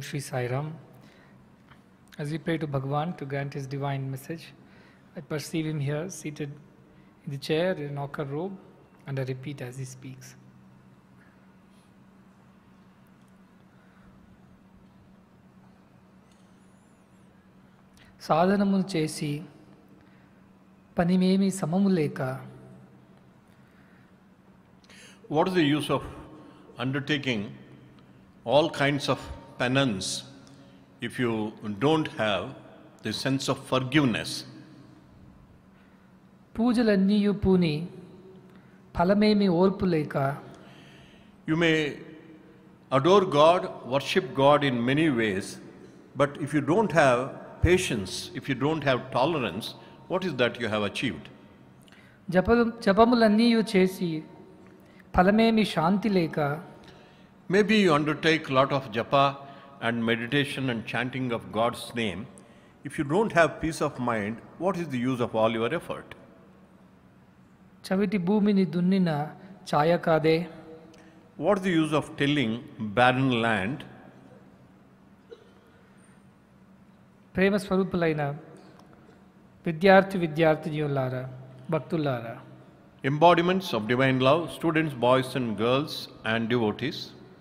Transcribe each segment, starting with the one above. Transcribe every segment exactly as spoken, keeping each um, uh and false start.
Om Shri Sai Ram. As we pray to Bhagavan to grant his divine message, I perceive him here seated in the chair in an ochre robe, and I repeat as he speaks. సాధనములు చేసి పనిమేమి సమము లేక. What is the use of undertaking all kinds of penance if you don't have the sense of forgiveness? పూజలన్నీయు పూని ఫలమేమి ఓర్పు లేక. You may adore God, worship God in many ways, but if you don't have patience, if you don't have tolerance, what is that you have achieved? జపలు జపములన్నీయు చేసి ఫలమేమి శాంతి లేక. Maybe you undertake a lot of japa and meditation and chanting of God's name. If you don't have peace of mind, what is the use of all your effort? చవిటి భూమిని దున్నిన ఛాయ కాదే. What is the use of tilling barren land? ప్రేమ స్వరూపులైన విద్యార్థి విద్యార్థినియులారా, భక్తులారా, Embodiments of divine love, students, boys and girls and devotees.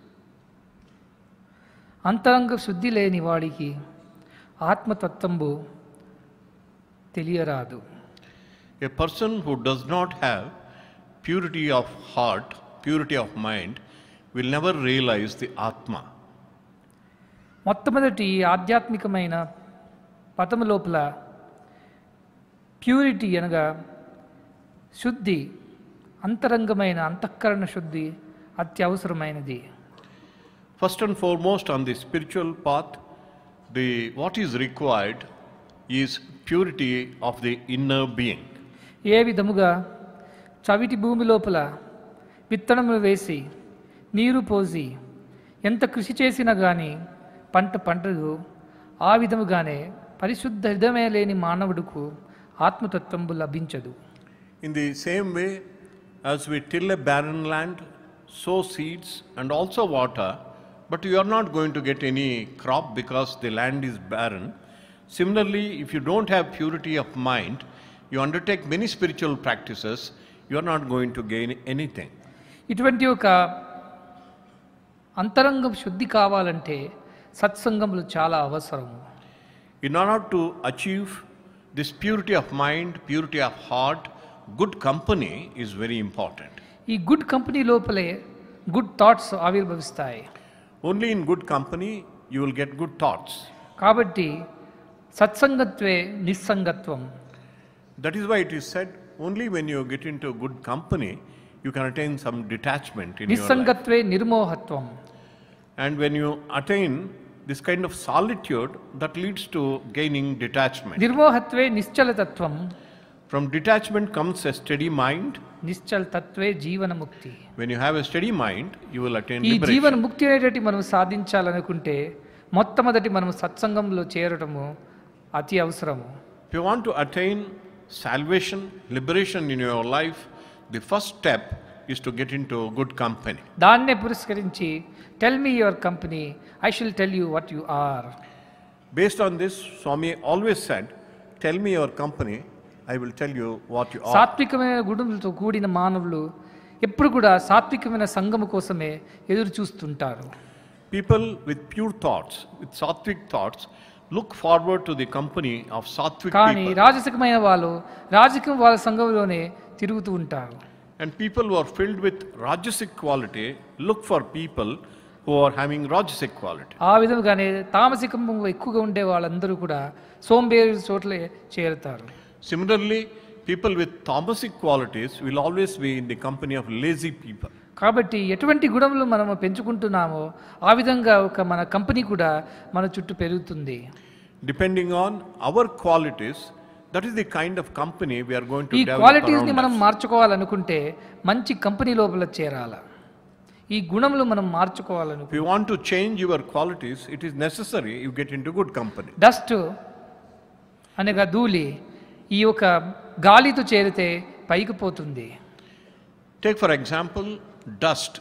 అంతరంగ శుద్ధి లేని వాడికి ఆత్మతత్వంబు తెలియరాదు. A person who does not have purity of heart, purity of mind, will never realize the Atma. మొట్టమొదటి ఆధ్యాత్మికమైన పదము లోపల ప్యూరిటీ అనగా శుద్ధి, అంతరంగమైన అంతఃకరణ శుద్ధి అత్యవసరమైనది. First and foremost on the spiritual path, the what is required is purity of the inner being. ఏ విధముగా చవిటి భూమి లోపల విత్తనములు వేసి నీరు పోసి ఎంత కృషి చేసినా కానీ పంట పంటదు, ఆ విధముగానే పరిశుద్ధ హృదయమే లేని మానవుడుకు ఆత్మతత్వంబు లభించదు. In the same way, as we till a barren land, sow seeds and also water, but you are not going to get any crop because the land is barren. Similarly, if you don't have purity of mind, you undertake many spiritual practices, you are not going to gain anything. ఇటువంటి ఒక అంతరంగం శుద్ధి కావాలంటే సత్సంగములు చాలా అవసరము. In order to achieve this purity of mind, purity of heart, good company is very important. ఈ good company లోపలే good thoughts ఆవిర్భవిస్తాయి. Only in good company you will get good thoughts. కాబట్టి సత్సంగత్వే నిస్సంగత్వం. That is why it is said, only when you get into good company you can attain some detachment in your life. నిస్సంగత్వే నిర్మోహత్వం. And when you attain this kind of solitude, that leads to gaining detachment. నిర్మోహత్వే నిశ్చలతత్వం. From detachment comes a steady mind. నిశ్చలతత్వే జీవనముక్తి. When you have a steady mind, you will attain ఈ liberation. జీవన ముక్తి అనేటటువంటి మనం సాధించాలనుకుంటే మొట్టమొదటి మనం సత్సంగంలో చేరటము అతి అవసరము. If you want to attain salvation, liberation in your life, the first step is to get into good company. దాన్నే పురస్కరించి tell me your company, I shall tell you what you are. Based on this, Swami always said, tell me your company, I will tell you what you are. సాత్వికమైన గుణములతో కూడిన మానవులు ఎప్పుడు కూడా సాత్వికమైన సంగము కోసమే ఎదురు చూస్తుంటారు. People with pure thoughts, with sattvic thoughts, look forward to the company of sattvic కానీ people. రాజసికమైన వాళ్ళు రాజకీయ వాళ్ళ సంఘంలోనే తిరుగుతూ ఉంటారు. And people who are filled with rajasic quality look for people who are having rajasic quality. ఆ విధంగానే తామసికం ఎక్కువగా ఉండే వాళ్ళందరూ కూడా సోంబేరి చోట్లే చేరుతారు. Similarly, people with tamasic qualities will always be in the company of lazy people. కాబట్టి ఎటువంటి గుణములు మనము పెంచుకుంటున్నామో ఆ విధంగా ఒక మన కంపెనీ కూడా మన చుట్టూ పెరుగుతుంది. Depending on our qualities, that is the kind of company we are going to ఈ develop క్వాలిటీస్ ని around మనం us. మార్చుకోవాలనుకుంటే మంచి కంపెనీ లోపల చేరాల. ఈ గుణములు మనం మార్చుకోవాలను. If you want to change your qualities, it is necessary you get into good company. Dust అనగా ధూళి ఈ యొక్క గాలితో చేరితే పైకి పోతుంది. Take for example dust.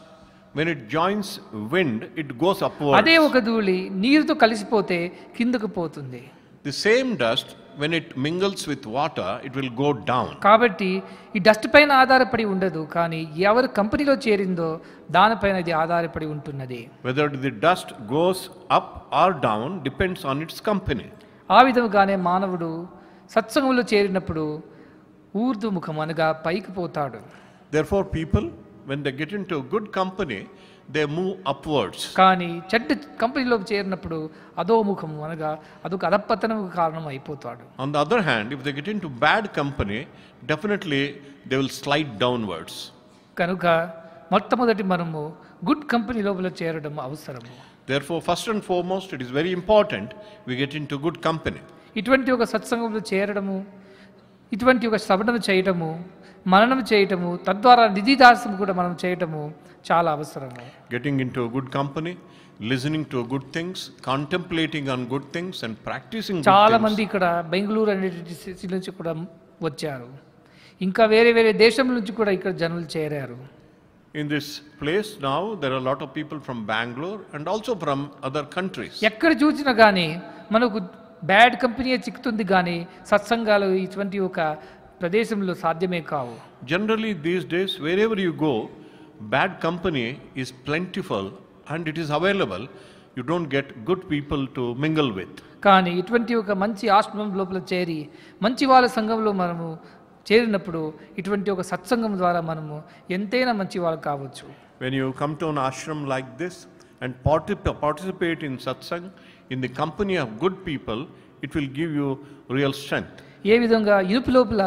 when it joins wind, it goes upwards. అదే ఒక ధూళి నీరుతో కలిసిపోతే కిందకు పోతుంది. The same dust, when it mingles with water, it will go down. కాబట్టి ఈ డస్ట్ పైన ఆధారపడి ఉండదు, కానీ ఎవరు కంపెనీలో చేరిందో దానిపైన ఇది ఆధారపడి ఉంటున్నది. Whether the dust goes up or down depends on its company. ఆ విధముగానే మానవుడు సత్సంగంలో చేరినప్పుడు ఊర్ధ్వముఖం అనగా పైకి పోతాడు. Therefore people, when they get into good company, they move upwards. కానీ చెడ్డ కంపెనీలో చేరినప్పుడు అధోముఖం అనగా అదొక అధపతనకు కారణం అయిపోతాడు. On the other hand, if they get into bad company, definitely they will slide downwards. కనుక మొట్టమొదటి మనము గుడ్ కంపెనీ లోపల చేరడం అవసరము. Therefore, first and foremost, it is very important we get into good company. ఇటువంటి ఒక సత్సంగంలో చేరడము, ఇటువంటి ఒక శ్రవణం చేయటము, మననం చేయటము, తద్వారా నిధిదాసం కూడా మనం చేయటము చాలా అవసరము. Getting into a good company, listening to good things, contemplating on good things and practicing good చాలా things. మంది ఇక్కడ బెంగళూరు అనే సిటీ నుంచి కూడా వచ్చారు. ఇంకా వేరే వేరే దేశం నుంచి కూడా ఇక్కడ జనులు చేరారు. In this place now, there are a lot of people from Bangalore and also from other countries. ఎక్కడ చూసినా కానీ మనకు బ్యాడ్ కంపెనీ చిక్కుతుంది, కానీ సత్సంగాలు ఇటువంటి ఒక ప్రదేశంలో సాధ్యమే కావు. Generally these days, wherever you go, bad company is plentiful and it is available. You don't get good people to mingle with. కానీ ఇటువంటి ఒక మంచి ఆశ్రమం లోపల చేరి మంచి వాళ్ళ సంఘంలో మనము చేరినప్పుడు ఇటువంటి ఒక సత్సంగం ద్వారా మనము ఎంతైనా మంచి వాళ్ళు కావచ్చు. When you come to an ashram like this and participate in satsang in the company of good people, it will give you real strength. ఏ విధంగా ఇనుపు లోపల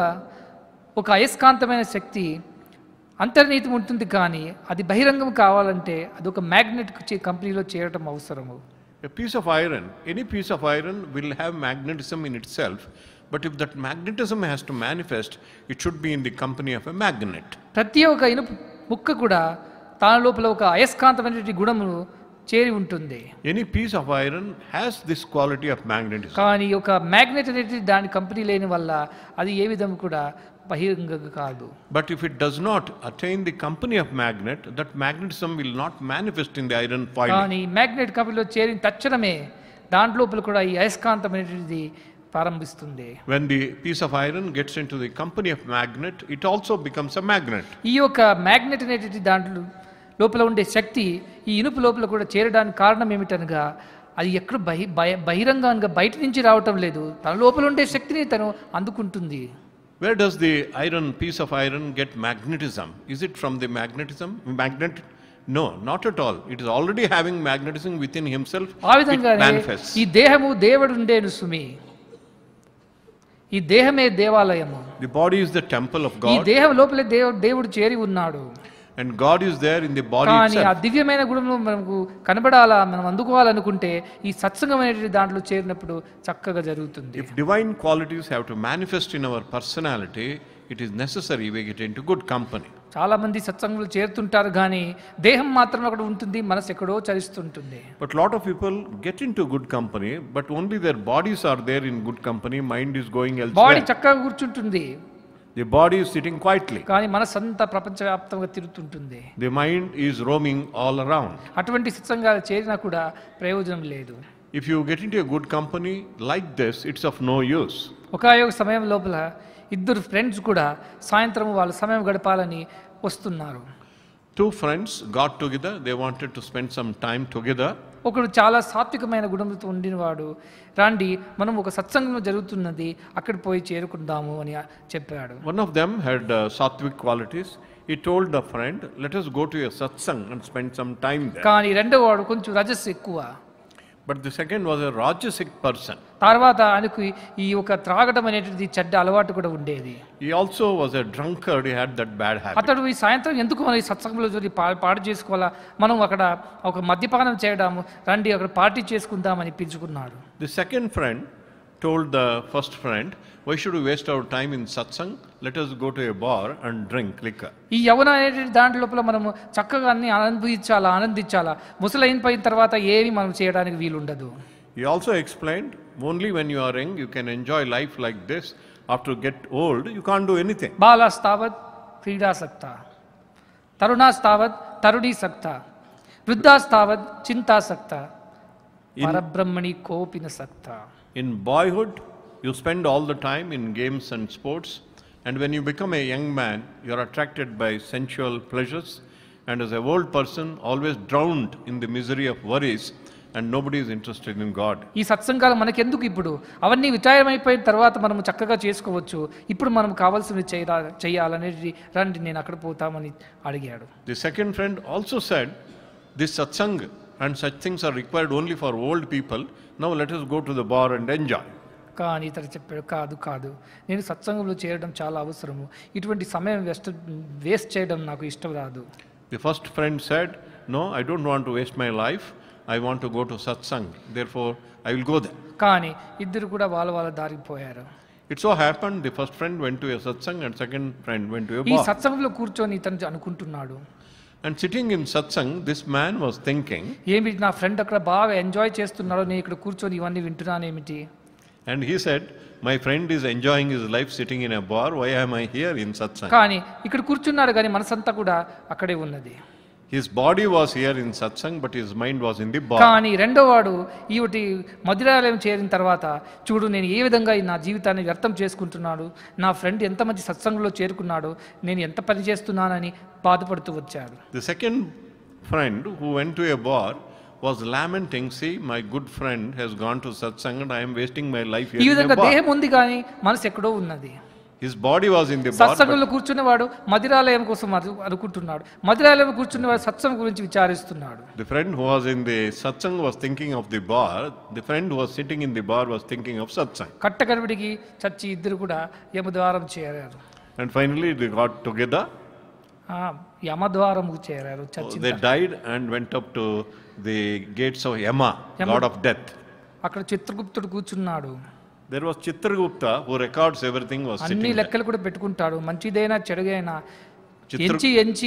ఒక అయస్కాంతమైన శక్తి అంతర్నీతి ఉంటుంది, కానీ అది బహిరంగం కావాలంటే అది ఒక మ్యాగ్నెట్ కంపెనీలో చేరటం అవసరము. A piece of iron, any piece of iron will have magnetism in itself, but if that magnetism has to manifest, it should be in the company of a magnet. ప్రతి ఒక్క ఇనుపు ముక్క కూడా తన లోపల ఒక అయస్కాంతమైన గుణమును చేరి ఉంటుంది. Any piece of iron has this quality of magnetism. కానీ ఒక మ్యాగ్నెట్ అనేది దాని కంపెనీ లేని వల్ల అది ఏ విధంగా కూడా బహిరంగంగా కాదు. But if it does not attain the company of magnet, that magnetism will not manifest in the iron foil. కానీ మ్యాగ్నెట్ కంపెనీలో చేరిన తక్షణమే దాంట్లోపల కూడా ఈ అయస్కాంతమైనది ప్రారంభిస్తుంది. When the piece of iron gets into the company of magnet, it also becomes a magnet. ఈ యొక్క magnet అనేది దాంట్లో లోపల ఉండే శక్తి ఈ ఇనుపు లోపల కూడా చేరడానికి కారణం ఏమిటనగా అది ఎక్కడ బహి బహిరంగంగా బయట నుంచి రావటం లేదు, తన లోపల ఉండే శక్తిని తను అందుకుంటుంది. Where does the iron, piece of iron, get magnetism? Is it from the magnetism? Magnet? No, not at all. It is already having magnetism within himself. ఆ విధంగానే ఈ దేహము దేవుడు ఉండేను సుమి, ఈ దేహమే దేవాలయము. The body is the temple of God. ఈ దేహం లోపలే దేవుడు దేవుడు చేరి ఉన్నాడు. And God is there in the body కానీ ఆ itself. దివ్యమైన గుణంలో మనకు కనబడాలా, మనం అందుకోవాలనుకుంటే ఈ సత్సంగమైన దాంట్లో చేరినప్పుడు చక్కగా జరుగుతుంది. If divine qualities have to manifest in our personality, it is necessary we get into good company. చాలా మంది సత్సంగంలో చేరుతుంటారు, కానీ దేహం మాత్రం అక్కడ ఉంటుంది, మనసు ఎక్కడో చరిస్తుంటుంది. But lot of people get into good company, but only their bodies are there in good company, mind is going body elsewhere. చక్కగా కూర్చుంటుంది, The body is sitting quietly. కానీ మనసు అంతా ప్రపంచవ్యాప్తంగా తిరుగుతుంటుంది. The mind is roaming all around. అటువంటి సత్సంగాలు చేరినా కూడా ప్రయోజనం లేదు. If you get into a good company like this, it's of no use. ఒక సమయం లోపల ఇద్దరు ఫ్రెండ్స్ కూడా సాయంత్రం వాళ్ళ సమయం గడపాలని వస్తున్నారు. Two friends got together, they wanted to spend some time together. ఒకడు చాలా సాత్వికమైన గుణంతో ఉండినవాడు, రాండి మనం ఒక సత్సంగం జరుగుతున్నది అక్కడ పోయి చేరుకుందాము అని చెప్పాడు. One of them had uh, sattvic qualities. He told the friend, let us go to a satsang and spend some time there. కానీ రెండో వాడు కొంచెం రజస్సు ఎక్కువ. But the second was a rajasic person. తర్వాత ఆయనకు ఈ ఒక త్రాగడం అనేటిది చెడ్డ అలవాటు కూడా ఉండేది. He also was a drunkard, he had that bad habit. అతడు ఈ సాయంత్రం ఎందుకు మనం ఈ సత్సంగంలో జరి పాడు చేసుకోవాలా, మనం అక్కడ ఒక మద్యపానం చేయడము, రండి అక్కడ పార్టీ చేసుకుందామని పిలుచుకున్నాడు. The second friend told the first friend, why should we waste our time in satsang? Let us go to a bar and drink liquor. ఈ యవ్వన అనేది దాంట్లో లోపల మనము చక్కగా అన్ని ఆనందించాలా ఆనందించాలా ముసలైన పోయిన తర్వాత ఏమి మనం చేయడానికి వీలుండదు. He also explained, only when you are young you can enjoy life like this. After you get old, you can't do anything. బాలాస్తావత్ క్రీడాసక్త, తరుణాస్తావత్ తరుణీసక్త, వృద్ధాస్తావత్ చింతాసక్త పరబ్రహ్మణి కోపిన సక్త. In boyhood, you spend all the time in games and sports, and when you become a young man, you are attracted by sensual pleasures, and as a old person, always drowned in the misery of worries, and nobody is interested in God. ఈ సత్సంగాలు మనకెందుకు? ఇప్పుడు అవన్నీ విచారం అయిపోయిన తర్వాత మనం చక్కగా చేసుకోవచ్చు. ఇప్పుడు మనం కావాల్సినవి చేయాల చేయాలనేది రండి నేను అక్కడ పోతామని అడిగాడు. The second friend also said, this satsang and such things are required only for old people. Now let us go to the bar and enjoy. కానీ ఇతడు చెప్పాడు, కాదు కాదు నేను సత్సంగంలో చేరడం చాలా అవసరము, ఇటువంటి సమయం వేస్ట్ వేస్ట్ చేయడం నాకు ఇష్టం రాదు. The first friend said, no, I don't want to waste my life. I want to go to satsang. Therefore, I will go there. కానీ ఇద్దరు కూడా వాళ్ళ వాళ్ళ దారికి పోయారు. It so happened the first friend went to a satsang and second friend went to a ఈ bar. సత్సంగంలో కూర్చొని ఇతను అనుకుంటున్నాడు. And sitting in satsang, this man was thinking, ఏమి నా ఫ్రెండ్ అక్కడ బాగా ఎంజాయ్ చేస్తున్నాడో, నేను ఇక్కడ కూర్చొని ఇవన్నీ వింటున్నాను ఏమిటి? and he said, my friend is enjoying his life sitting in a bar. Why am I here in satsang? కానీ ఇక్కడ కూర్చున్నాడు కానీ మనసంతా కూడా అక్కడే ఉన్నది. His body was here in satsang, but his mind was in the bar. కానీ రెండో వాడు ఈవిటి మధురాలయం చేరిన తర్వాత, చూడు నేను ఏ విధంగా నా జీవితాన్ని వ్యర్థం చేసుకుంటున్నాడు, నా ఫ్రెండ్ ఎంత మంచి సత్సంగంలో చేరుకున్నాడు, నేను ఎంత పని చేస్తున్నానని బాధపడుతూ వచ్చాడు. The second friend who went to a bar was lamenting, see, my good friend has gone to satsang and I am wasting my life here ఈ in a విధంగా bar. దేహం ఉంది కానీ మనసు ఎక్కడో ఉన్నది. His body was in the bar. సత్సంగంలో కూర్చున్నవాడు మధురాలయం కోసం అనుకుంటున్నాడు, మధురాలయం కూర్చున్నవాడు సత్సంగం గురించి విచారిస్తున్నాడు. The friend who was in the satsang was thinking of the bar. The friend who was sitting in the bar was thinking of satsang. కట్టకడవిడికి చచ్చి ఇద్దరు కూడా యమద్వారం చేరారు. And finally they got together. యమద్వారము చేరారు. చచ్చి They died and went up to the gates of Yama, god of death. అక్కడ చిత్రగుప్తుడు కూర్చున్నాడు. There was Chitragupta who records everything, was అన్ని sitting లెక్కలు కూడా పెట్టుకుంటాడు, మంచిదైనా చెడుగైనా ఎంచి ఎంచి.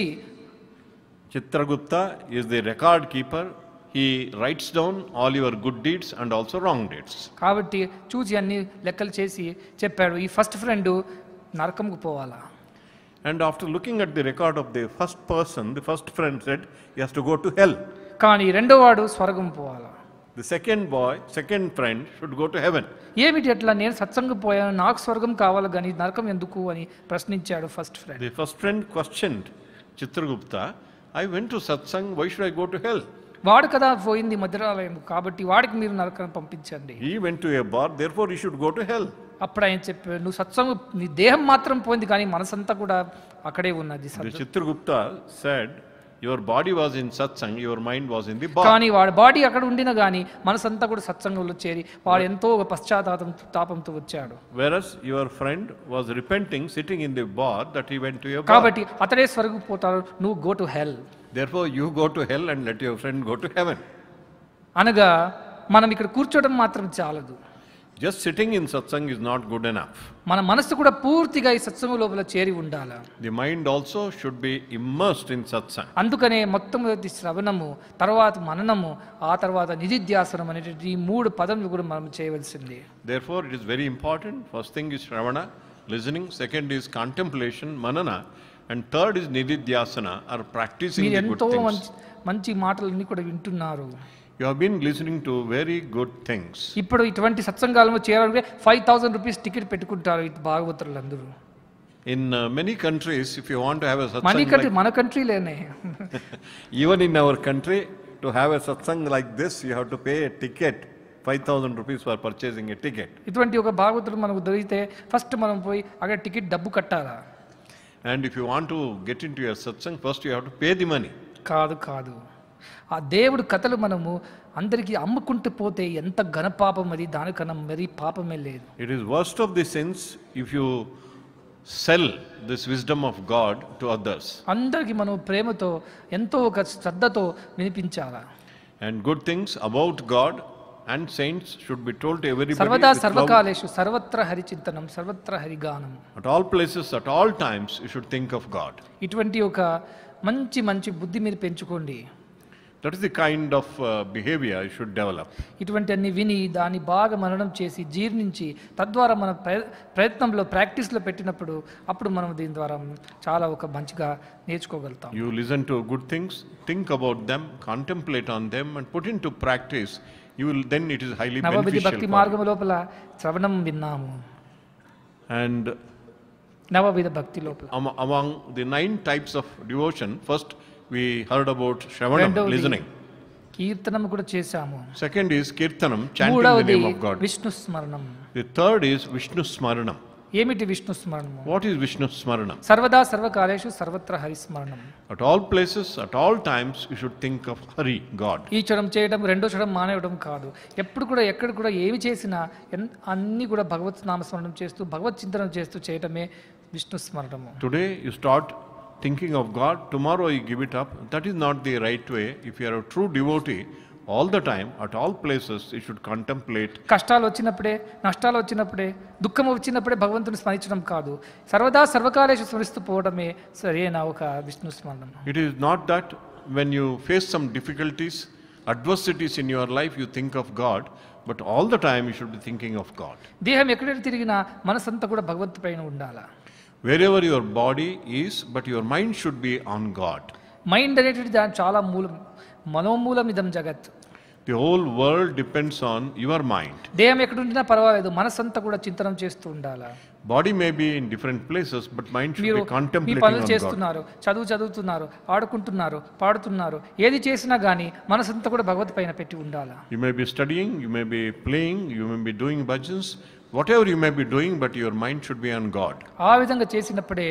Chitragupta is the record keeper. He writes down all your good deeds and also wrong deeds. కాబట్టి చూసి అన్ని లెక్కలు చేసి చెప్పాడు, ఈ ఫస్ట్ ఫ్రెండ్ నరకంకు పోవాలా. And after looking at the record of the first person, the first friend said he has to go to hell. కానీ రెండో వాడు స్వర్గం పోవాలా. The second boy, second friend should go to heaven. ఏమిటి అట్లా, నేను సత్సంగం పోయాను, నాకు స్వర్గం కావాలి కానీ నరకం ఎందుకు అని ప్రశ్నించాడు first friend. The first friend questioned Chitragupta, I went to satsang, why should I go to hell? వాడు కదా పోయింది మధురాలయం, కాబట్టి వాడికి మీరు నరకం పంపించండి. He went to a bar, therefore he should go to hell. అప్పుడు ఆయన చెప్పాడు, నువ్వు సత్సంగం, నీ దేహం మాత్రం పోయింది కానీ మనసంతా కూడా అక్కడే ఉన్నది. The Chitragupta said, your body was in satsang, your mind was in the bar. కానీ వాడి బాడీ అక్కడ ఉండినా కానీ మనసంతా కూడా సత్సంగంలో చేరి వాడు ఎంతో పశ్చాత్తాపం తాపంతో వచ్చాడు. Whereas your friend was repenting sitting in the bar that he went to a bar. కాబట్టి అతడే స్వర్గం పోతాడు, నువ్వు go to hell. Therefore you go to hell and let your friend go to heaven. అనగా మనం ఇక్కడ కూర్చోవడం మాత్రం చాలదు. Just sitting in satsang is not good enough. మన మనసు కూడా పూర్తిగా ఈ సత్సంగం లోపల చేరి ఉండాలి. The mind also should be immersed in satsang. అందుకనే మొట్టమొదటి శ్రవణము, తర్వాత మననము, ఆ తర్వాత నిధిధ్యాసనం అనేటువంటి ఈ మూడు పదములు కూడా మనం చేయవలసింది. Therefore it is very important. First thing is shravana, listening. Second is contemplation, manana. And third is nididhyasana, or practicing the good ఎంతో things. మంచి మంచి మాటలన్నీ కూడా వింటున్నారు. You have been listening to very good things. ఇప్పుడు ఇటువంటి సత్సంగాలలో చేరాలంటే five thousand rupees ticket పెట్టుకుంటారు ఈ భాగవతులు అందరూ. In uh, many countries, if you want to have a satsang, మన కంట్రీ like, మన కంట్రీలోనే even in our country, to have a satsang like this, you have to pay a ticket, five thousand rupees for purchasing a ticket. ఇటువంటి ఒక భాగవతులు మనకు దొరికితే first మనం పోయి అక్కడ ticket డబ్బు కట్టాలా. And if you want to get into your satsang, first you have to pay the money. కాదు కాదు, ఆ దేవుడు కథలు మనము అందరికీ అమ్ముకుంటూ పోతే ఎంత ఘనపాపం, అది దానికన్నా మరీ పాపమే లేదు. It is worst of the sins if you sell this wisdom of God to others. అందరికీ మనం ప్రేమతో ఎంతో ఒక శ్రద్ధతో వినిపించాలా. And good things about God and saints should be told to everybody. సర్వదా with love. సర్వకాలేషు సర్వత్ర హరిచింతనం సర్వత్ర హరిగానం. At all places, at all times, you should think of God. ఇటువంటి ఒక మంచి మంచి బుద్ధి మీరు పెంచుకోండి. That is the kind of uh, behavior you should develop. ఇటువంటి అన్ని విని దాన్ని బాగా మననం చేసి జీర్ణించి తద్వారా మన ప్రయ ప్రయత్నంలో ప్రాక్టీస్లో పెట్టినప్పుడు అప్పుడు మనం దీని ద్వారా చాలా ఒక మంచిగా నేర్చుకోగలుగుతాం. You listen to good things, think about them, contemplate on them and put into practice. You will then it is highly నవవిధి beneficial. భక్తి for మార్గం లోపల శ్రవణం విన్నాము. you. And నవవిధ భక్తి లోపల am- among the nine types of devotion, first we heard about Shravanam, రెండవది listening. కీర్తనం కూడా చేశాము. Second is Kirtanam, chanting the మూడవది name of God. విష్ణు స్మరణం. The third is Vishnu Smaranam. ఏమిటి Vishnu స్మరణము? What is Vishnu Smaranam? సర్వదా సర్వకాలేషు సర్వత్ర హరిస్మరణం. At all places, at all times, you should think of Hari, God. ఈ క్షణం చేయడం రెండో క్షణం మానేయడం కాదు. ఎప్పుడు కూడా ఎక్కడ కూడా ఏమి చేసినా ఎన్- అన్ని కూడా భగవత్ నామస్మరణం చేస్తూ భగవత్ చింతనం చేస్తూ చేయటమే Vishnu స్మరణము. Today you start thinking of God, tomorrow you give it up. That is not the right way. If you are a true devotee, all the time, at all places, you should contemplate. కష్టాలు వచ్చినప్పుడే నష్టాలు వచ్చినప్పుడే దుఃఖం వచ్చినప్పుడే భగవంతుని స్మరించడం కాదు, సర్వదా సర్వకాలేషు స్మరిస్తూ పోవడమే సరైన ఒక విష్ణు స్మరణం. It is not that when you face some difficulties, adversities in your life, you think of God, but all the time you should be thinking of God. దేహం ఎక్కడెక్కడ తిరిగినా మనసంతా కూడా భగవంతు పైన ఉండాలా. Wherever your body is, but your mind should be on God. Mind అనేటువంటి దాని చాలా మూలం, మనోమూలం ఇదం జగత్. The whole world depends on your mind. దేహం ఎక్కడ ఉండినా పర్వాలేదు, మనసంతా కూడా చింతనం చేస్తూ ఉండాలా. Body may be in different places, but mind should మీరు be మీ contemplating పనులు on God. చేస్తున్నారు, చదువు చదువుతున్నారు, ఆడుకుంటున్నారు, పాడుతున్నారు, ఏది చేసినా కానీ మనసంతా కూడా భగవత్ పైన పెట్టి ఉండాలా. You may be studying, you may be playing, you may be doing bhajans, whatever you may be doing, but your mind should be on God. ఆ విధంగా చేసినప్పుడే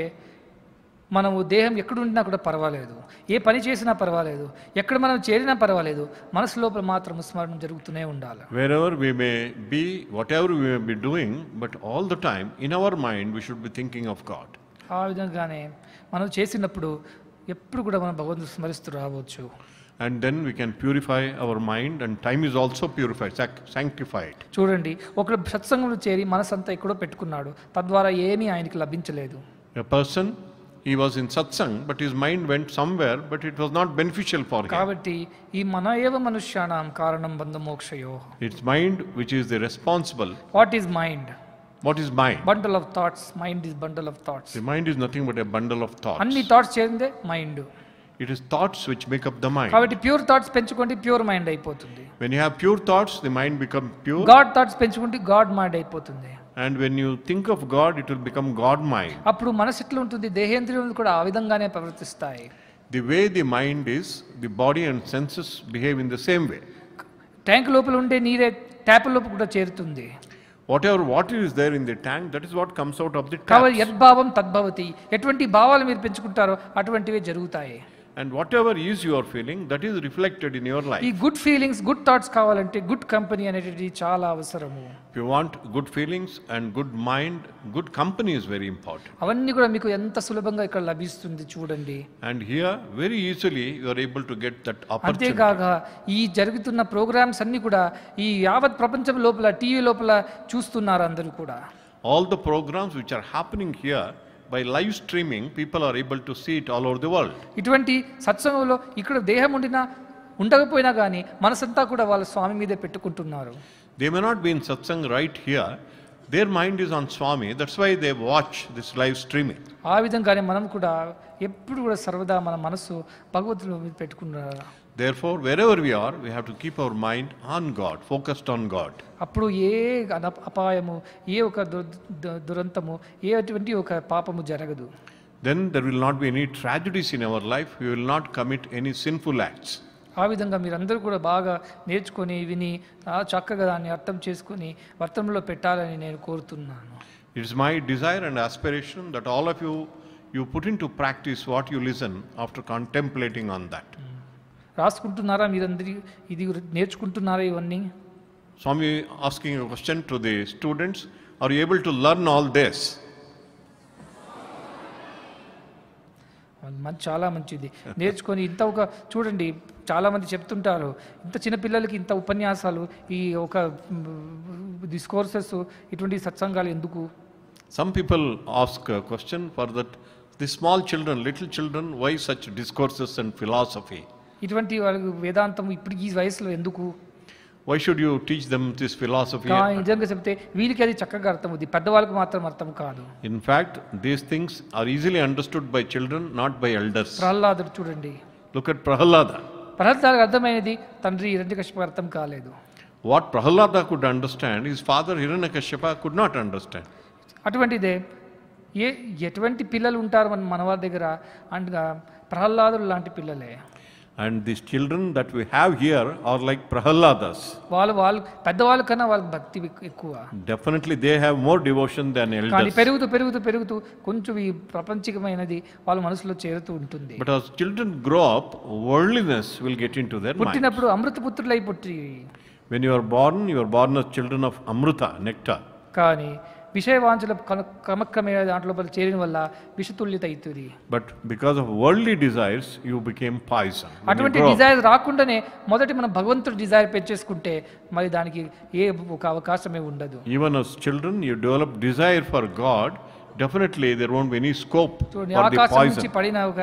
మనము దేహం ఎక్కడుండినా కూడా పర్వాలేదు, ఏ పని చేసినా పర్వాలేదు, ఎక్కడ మనం చేరినా పర్వాలేదు, మనసు లోపల మాత్రం స్మరణ జరుగుతూనే ఉండాలి. Wherever we may be, whatever we may be doing, but all the time, in our mind, we should be thinking of God. ఆ విధంగానే మనం చేసినప్పుడు ఎప్పుడు కూడా మనం భగవంతుని స్మరిస్తూ రావచ్చు. And then we can purify our mind, and time is also purified, sac- sanctified. చూడండి, ఒకడు సత్సంగంలో చేరి మనసంతా ఎక్కడో పెట్టుకున్నాడు, తద్వారా ఏమీ ఆయనకి లభించలేదు. A person, he was in satsang, but his mind went somewhere, but it was not beneficial for him. కాబట్టి ఈ మన ఏవ మనుష్యానాం కారణం బంధ మోక్షయో. It's mind which is the responsible. What is mind? What is mind? Bundle of thoughts. Mind is bundle of thoughts. The mind is nothing but a bundle of thoughts. అన్ని thoughts చేరిందే mind. It is thoughts which make up the mind. కాబట్టి pure thoughts పెంచుకోండి, pure mind అయిపోతుంది. When you have pure thoughts, the mind becomes pure. God thoughts పెంచుకుంటే God mind అయిపోతుంది. And when you think of God, it will become God mind. అప్పుడు మనసు ఎట్లా ఉంటుంది, దేహేంద్రియాలు కూడా ఆ విధంగానే ప్రవర్తిస్తాయి. The way the mind is, the body and senses behave in the same way. Tank లోపల ఉండే నీరే ట్యాప్ లోపల కూడా చేరుతుంది. Whatever water is there in the tank, that is what comes out of the కాబట్టి tap. యద్భావం తద్భవతి. ఎటువంటి భావాలు మీరు పెంచుకుంటారో అటువంటివే జరుగుతాయి. And whatever is you are feeling, that is reflected in your ఈ life. Good feelings, good thoughts కావాలంటే good company అనేది చాలా అవసరము. If you want good feelings and good mind, good company is very important. అవన్నీ కూడా మీకు ఎంత సులభంగా ఇక్కడ లభిస్తుంది చూడండి. And here, very easily, you are able to get that opportunity. అంతేకాక ఈ జరుగుతున్న ప్రోగ్రామ్స్ అన్ని కూడా ఈ యావత్ ప్రపంచం లోపల టీవీ లోపల చూస్తున్నారు అందరూ కూడా. All the programs which are happening here, by live streaming, people are able to see it all over the world. ఇటువంటి సత్సంగంలో ఇక్కడ దేహం ఉండినా ఉండకపోయినా కానీ మనసంతా కూడా వాళ్ళ స్వామి మీదే పెట్టుకుంటున్నారు. They may not be in satsang right here. Their mind is on Swami. That's why they watch this live streaming. ఆ విధంగానే మనం కూడా ఎప్పుడు కూడా సర్వదా మన మనసు భగవంతుని మీద పెట్టుకున్నారు. Therefore, wherever we are, we have to keep our mind on God, focused on God. అప్పుడు ఏ అన- అపాయము, ఏ ఒక దు- దు- దురంతము, ఏ అటువంటి ఒక పాపము జరగదు. Then there will not be any tragedies in our life. We will not commit any sinful acts. ఆ విధంగా మీరందరూ కూడా బాగా నేర్చుకొని విని ఆ చక్కగా దాన్ని అర్థం చేసుకొని వర్తనంలో పెట్టాలని నేను కోరుతున్నాను. It is my desire and aspiration that all of you, you put into practice what you listen after contemplating on that. రాసుకుంటున్నారా మీరందరి, ఇది నేర్చుకుంటున్నారా ఇవన్నీ? Swami asking a question to the students, are you able to learn all this? మంచి, చాలా మంచిది. నేర్చుకొని ఇంత ఒక చూడండి, చాలామంది చెప్తుంటారు ఇంత చిన్న పిల్లలకి ఇంత ఉపన్యాసాలు, ఈ ఒక డిస్కోర్సెస్, ఇటువంటి సత్సంగాలు ఎందుకు? Some people ask a question for that, the small children, little children, why such discourses and philosophy? ఇటువంటి వాళ్ళకు వేదాంతం ఇప్పుడు ఈ వయసులో ఎందుకు? Why should you teach them this philosophy? కానీ నిజంగా చెప్తే వీరికి అది చక్కగా అర్థమవుతుంది, పెద్దవాళ్ళకి మాత్రం అర్థం కాదు. In fact, these things are easily understood by children, not by elders. ప్రహ్లాదుడు చూడండి, Look at Prahalada. ప్రహ్లాదుడికి అర్థమైనది, తండ్రి హిరణ్యకశిపుకు అర్థం కాలేదు. What Prahalada could understand, his father Hiranyakashipa could not understand. అటువంటిదే ఏ ఎటువంటి పిల్లలు ఉంటారు మన మనవారి దగ్గర అంటగా ప్రహ్లాదుడు లాంటి పిల్లలే. And these children that we have here are like Prahaladas. వాళ్ళు వాళ్ళు పెద్దవాళ్ళ కన్నా వాళ్ళకి భక్తి ఎక్కువ. Definitely they have more devotion than కానీ elders. పెరుగుతూ పెరుగుతూ పెరుగుతూ కొంచెం ఈ ప్రపంచికమైనది వాళ్ళ మనసులో చేరుతూ ఉంటుంది. But as children grow up, worldliness will get into their mind. పుట్టినప్పుడు అమృతపుత్రులై పుట్టి, When you are born, you are born as children of Amrita, nectar. కానీ విషయవాంఛల క్రమక్రమేణ దాంట్లో చేరిన వల్ల విషతుల్యత అవుతుంది. But because of worldly desires, you became poison. When you అటువంటి grow up. Desire రాకుండానే మొదటి మనం భగవంతుడి డిజైర్ పెంచేసుకుంటే మరి దానికి ఏ ఒక అవకాశమే ఉండదు. Even as children, you develop desire for God, definitely there won't be any scope for చూడండి, the ఆకాశం నుంచి poison. పడిన ఒక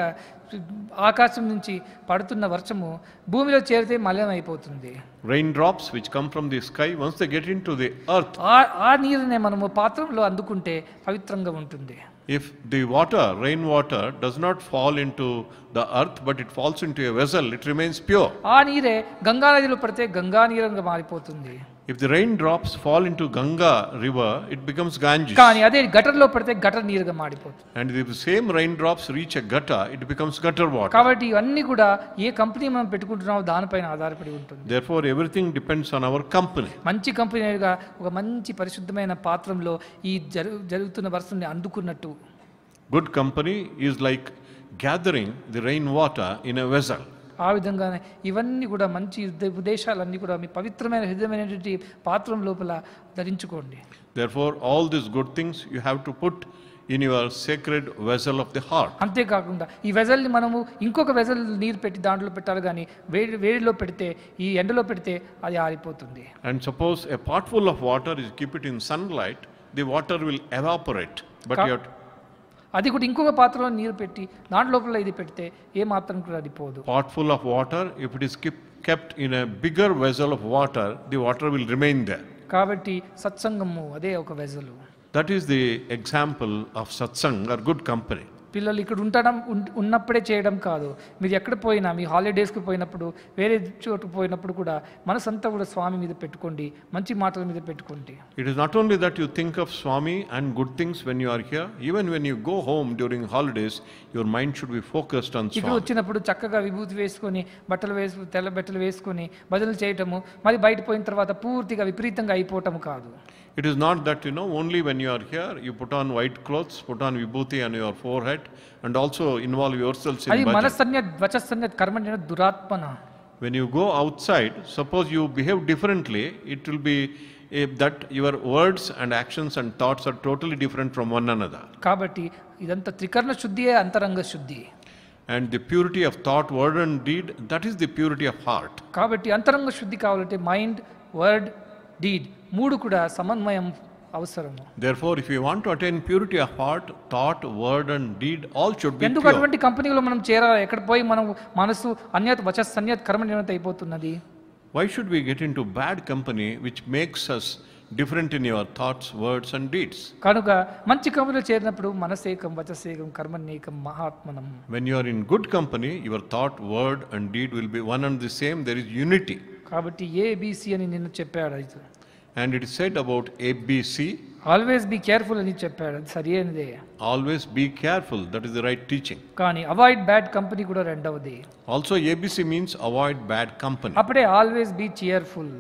ఆకాశం నుంచి పడుతున్న వర్షము భూమిలో చేరితే మలినం అయిపోతుంది. Raindrops which come from the sky, once they get into the earth, ఆ ఆ నీరునే మనము పాత్రలో అందుకుంటే పవిత్రంగా ఉంటుంది. if the water, rainwater, does not fall into the earth, but it falls into a vessel, it remains pure. ఆ నీరే గంగా నదిలో పడితే గంగా నీరంగా మారిపోతుంది. If the raindrops fall into Ganga river, it becomes Ganges. కానీ అదే గటర్లో పడితే గటర్ నీరుగా మారిపోతుంది. And if the same raindrops reach a gutter, it becomes gutter water. కాబట్టి ఇవన్నీ కూడా ఏ కంపెనీ మనం పెట్టుకుంటున్నామో దానిపైన ఆధారపడి ఉంటుంది. Therefore, everything depends on our company. మంచి కంపెనీగా ఒక మంచి పరిశుద్ధమైన పాత్రలో ఈ జరు జరుగుతున్న వర్షాన్ని అందుకున్నట్టు Good company is like gathering the rainwater in a vessel. ఆ విధంగానే ఇవన్నీ కూడా మంచి ఉద్దేశాలన్నీ కూడా మీ పవిత్రమైన హృదయమైనటువంటి పాత్రం లోపల ధరించుకోండి. Therefore, all these good things you have to put in your sacred vessel of the heart. అంతేకాకుండా ఈ వెజల్ని మనము ఇంకొక వెజల్ నీరు పెట్టి దాంట్లో పెట్టాలి, కానీ వేడి వేడిలో పెడితే ఈ ఎండలో పెడితే అది ఆరిపోతుంది. And suppose a pot full of water is keep it in sunlight, the water will evaporate. But Ka- you have to అది కూడా ఇంకొక పాత్రలో నీరు పెట్టి దాంట్ లోపల ఇది పెడితే ఏ మాత్రం కూడా అది పోదు. pot full of water, if it is keep, kept in a bigger vessel of water, the water will remain there. కాబట్టి సత్సంగము అదే ఒక వెజలు. That is the example of satsang or good company. పిల్లలు ఇక్కడ ఉండడం ఉన్నప్పుడే చేయడం కాదు, మీరు ఎక్కడ పోయినా మీ హాలిడేస్కి పోయినప్పుడు వేరే చోటుకు పోయినప్పుడు కూడా మనసంతా కూడా స్వామి మీద పెట్టుకోండి, మంచి మాటల మీద పెట్టుకోండి. It is not only that you think of Swami and good things when you are here, even when you go home during holidays, your mind should be focused on ఇక్కడ Swami. వచ్చినప్పుడు చక్కగా విభూతి వేసుకొని బట్టలు వేసు తెల్ల బట్టలు వేసుకొని భజనలు చేయటము, మరి బయట పోయిన తర్వాత పూర్తిగా విపరీతంగా అయిపోవటం కాదు. It is not that, you know, only when you are here, you put on white clothes, put on vibhuti on your forehead, and also involve yourselves in అది bhajan. మనసన్యత్ వచస్సన్యత్ కర్మణ్య దురాత్మన. When you go outside, suppose you behave differently, it will be eh, that your words and actions and thoughts are totally different from one another. కాబట్టి ఇదంతా త్రికరణ శుద్ధియే అంతరంగ శుద్ధి. And the purity of thought, word and deed, that is the purity of heart. కాబట్టి అంతరంగ శుద్ధి కావాలంటే mind, word, deed మూడు కూడా సమన్వయం అవసరము. Therefore, if you want to attain purity of heart, thought, word and deed, all should be ఎందుకు pure. అటువంటి కంపెనీలో మనం చేరాలి? ఎక్కడ పోయి మనం మనసు అన్యత్ వచస్ అన్యత్ కర్మ నియమత అయిపోతున్నది. Why should we get into bad company which makes us different in your thoughts, words and deeds? కనుక మంచి కంపెనీలో చేరినప్పుడు మనసేకం వచసేకం కర్మణ్యేకం మహాత్మనం. When you are in good company, your thought, word and deed will be one and the same. There is unity. కాబట్టి A B C అని నిన్ను చెప్పాడు. అయితే And it is said about A B C. Always be careful అని చెప్పాడు, అది సరి అయినదే. Always be careful. That is the right teaching. కానీ అవాయిడ్ బ్యాడ్ కంపెనీ కూడా రెండవది. Also, A B C means avoid bad company. అప్పుడే always be cheerful.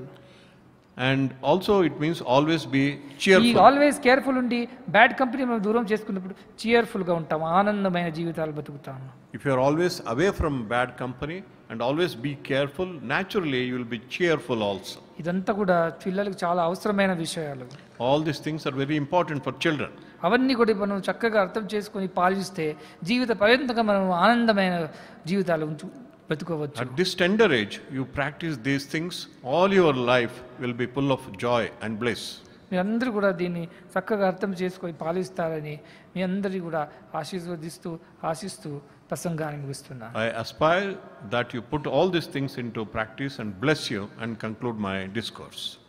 And also it means always be ఈ cheerful. ఆల్వేస్ కేర్ఫుల్ ఉండి bad company మనం దూరం చేసుకున్నప్పుడు చియర్ఫుల్గా ఉంటాం, ఆనందమైన జీవితాలు బతుకుతాము. If you are always away from bad company and always be careful, naturally you will be cheerful also. ఇదంతా కూడా పిల్లలకు చాలా అవసరమైన విషయాలు. All these things are very important for children. అవన్నీ కూడా మనం చక్కగా అర్థం చేసుకొని పాలిస్తే జీవిత పర్యంతంగా మనం ఆనందమైన జీవితాలు ఉంచు బతుకోవచ్చు. At this tender age, you practice these things, all your life will be full of joy and bliss. మీ అందరూ కూడా దీన్ని చక్కగా అర్థం చేసుకొని పాలిస్తారని మీ అందరికీ కూడా ఆశీర్వదిస్తూ ఆశిస్తూ ప్రసంగాన్ని ముగిస్తున్నాను. I aspire that you put all these things into practice and bless you and conclude my discourse.